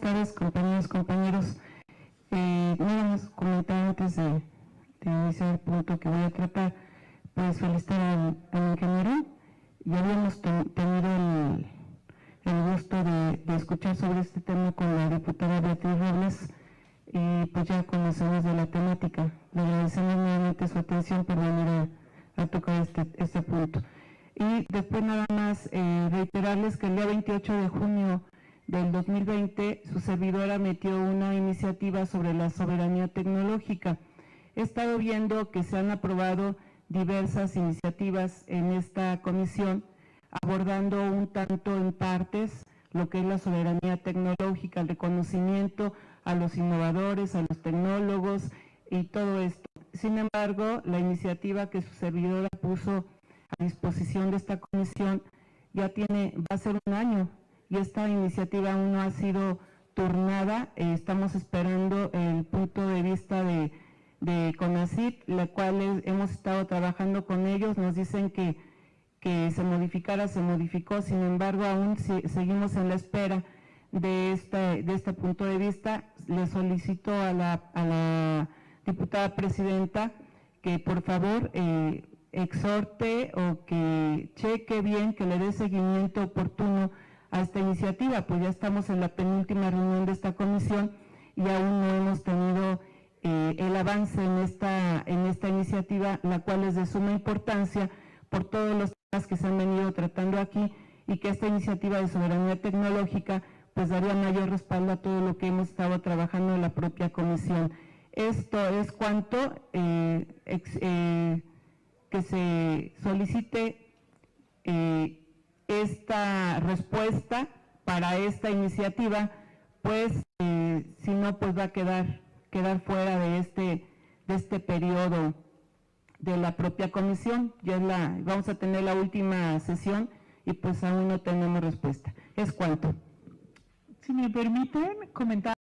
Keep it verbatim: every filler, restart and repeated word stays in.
tardes, compañeros, compañeros. Eh, nada más comentar antes de, de iniciar el punto que voy a tratar, pues felicitar al, al ingeniero. Ya habíamos ten, tenido el, el gusto de, de escuchar sobre este tema con la diputada Beatriz Robles y pues ya conocemos de la temática. Le agradecemos nuevamente su atención por venir a, a tocar este, este punto. Y después nada más eh, reiterarles que el día veintiocho de junio del dos mil veinte su servidora metió una iniciativa sobre la soberanía tecnológica. He estado viendo que se han aprobado diversas iniciativas en esta comisión, abordando un tanto en partes lo que es la soberanía tecnológica, el reconocimiento a los innovadores, a los tecnólogos y todo esto. Sin embargo, la iniciativa que su servidora puso a disposición de esta comisión ya tiene, va a ser un año, y esta iniciativa aún no ha sido turnada. Eh, estamos esperando el punto de vista de, de CONACYT, la cual es, hemos estado trabajando con ellos. Nos dicen que, que se modificara, se modificó, sin embargo aún si, seguimos en la espera de este, de este punto de vista. Le solicito a la, a la diputada presidenta que por favor eh, exhorte o que cheque bien, que le dé seguimiento oportuno a esta iniciativa, pues ya estamos en la penúltima reunión de esta comisión y aún no hemos tenido eh, el avance en esta, en esta iniciativa, la cual es de suma importancia por todos los temas que se han venido tratando aquí, y que esta iniciativa de soberanía tecnológica pues daría mayor respaldo a todo lo que hemos estado trabajando en la propia comisión. Esto es cuanto eh, ex, eh, que se solicite eh, esta respuesta para esta iniciativa, pues eh, si no, pues va a quedar, quedar fuera de este, de este periodo de la propia comisión. Ya es la, vamos a tener la última sesión y pues aún no tenemos respuesta. Es cuanto. Si me permiten comentar.